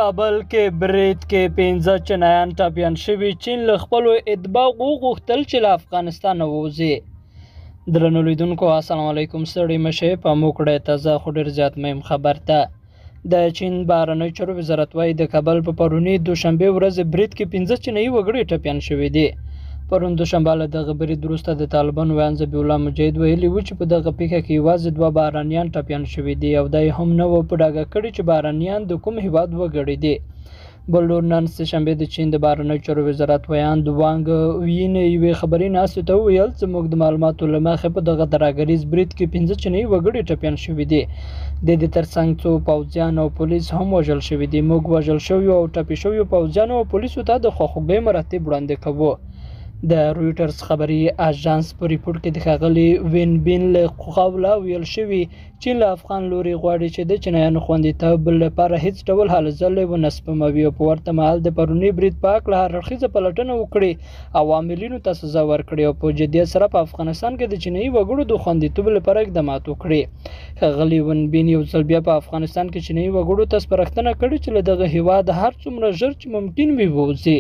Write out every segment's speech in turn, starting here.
کابل کې برید کې 15 چینایان ټپیان شوي. چین له خپلو اتباعو وغوښتل چې له افغانستانه ووځي. درنو لیدونکو السلام علیکم. ستړي مشئ، په مو کړئ تازه خو ډېر زیات مهم خبر ته. د چین بهرنیو چارو وزارت وایي د کابل په پروني دوشنبې ورځ برید کې 15 چینایي وګړي ټپیان شوي دي. پرون دوشنبه له دغه برید وروسته د طالبانو ویاند ذبیح الله مجاهد ویلي و چې په دغه پیښه کې یوازې 2 بهرنیان ټپیان شوي دي او دا یې هم نه و په ډاګه کړي چې بهرنیان د کوم هیواد وګړي دي. بل لور نن سهشنبې د چین د بهرنیو چارو وزارت ویاند وانګ وین یوې خبري ناستې ته وویل زموږ د معلوماتو له مخې په دغه ترهګریز برید کې 15 چینایي وګړي ټپیان شوي دي. د دې ترڅنګ څو پوځیان او پولیس هم وژل شوي دي. موږ وژل شویو او ټپي شویو پوځیانو او پولیسو ته د خواخوږۍ مراتب وړاندې کوو. د رویټرز خبري اژانس په ریپورټ کې د ښاغلي وین بین له قوله ویل شوي چین له افغان لوري غواړي چې د چینایانو خوندیتوب لپاره هیڅ ډول هلې ځلې ونه سپموي او په ورته مهال د پروني برید په هکله هر اړخیزه پلټنه وکړي او عاملینو ته سزا ورکړي او په جدیت سره په افغانستان کې د چینایي وګړو د خوندیتوب لپاره اقدامات وکړي. ښاغلي وین بین یو ځل بیا په افغانستان کې چینایي وګړو ته سپارښتنه کړې چې له دغه هیواد هر څومره ژر چې ممکن وي ووځي.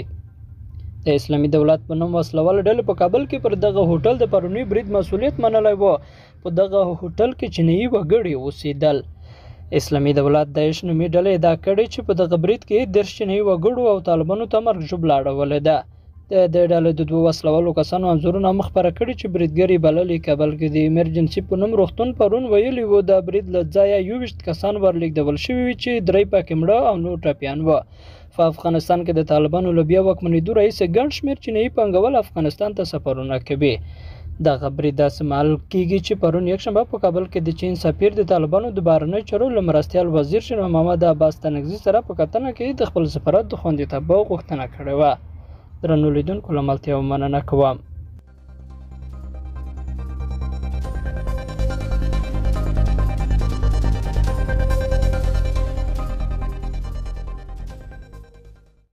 د اسلامي دولت په نوم وسلواله ډلې په کابل کې پر دغه هوټل د پروني برید مسؤلیت منلی و. په دغه هوټل کې چینایي وګړي اوسېدل. اسلامي دولت داعش نومي ډلې ادعا کړې چې په دغه برید کې 10 چینایي وګړو او طالبانو ته مرګ ژوبله اړولې ده. د ډلې د 2 وسلوالو کسانو انځورونه هم خپاره کړي چې بریدګر یې بللي. کابل کې د ایمرجنسي په نوم روغتون پرون ویلي و د برید له ځایه 21 کسان ورلېږدول شوي وي چې 3 پکې مړه او نور ټپیان وه. په افغانستان کې د طالبانو له بیا واکمنېدو راهیسې ګڼ شمېر چینایي پانګوال افغانستان ته سفرونه کوي. دغه برید داسې مهال کیږي چې پرون یکشنبه په کابل کې د چین سفیر د طالبانو د بهرنیو چارو له مرستیال وزیر شاه محمد عباس تنګزي سره په کتنه کې د خپل سفارت د خوندیتوب غوښتنه کړې وه. درنو لیدونکو له ملتیا مننه کوم.